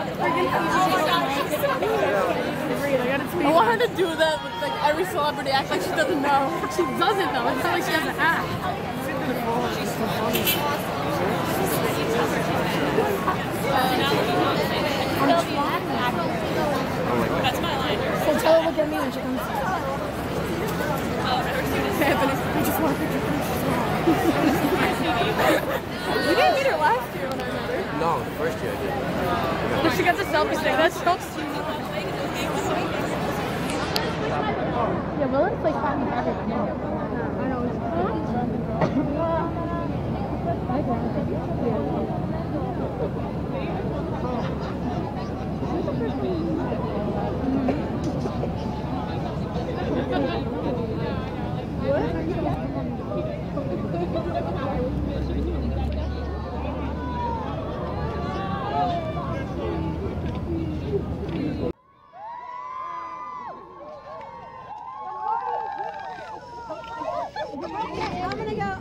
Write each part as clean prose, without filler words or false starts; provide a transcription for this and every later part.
I want her to do that with like every celebrity, act like she doesn't know. She doesn't know. It's not like she has an act. She's so funny. That's my line. So tell her look at me when she comes. Anthony, I just want to picture You didn't meet her last year when I met her. No, first year I did. But she got the selfie stick. That's so cute. Yeah, Willa's like finding everything. I know. I'm gonna go.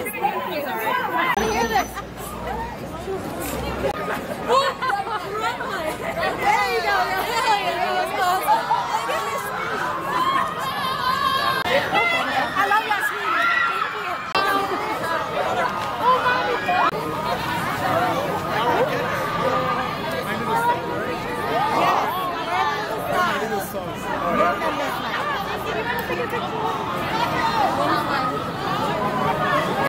Hear this.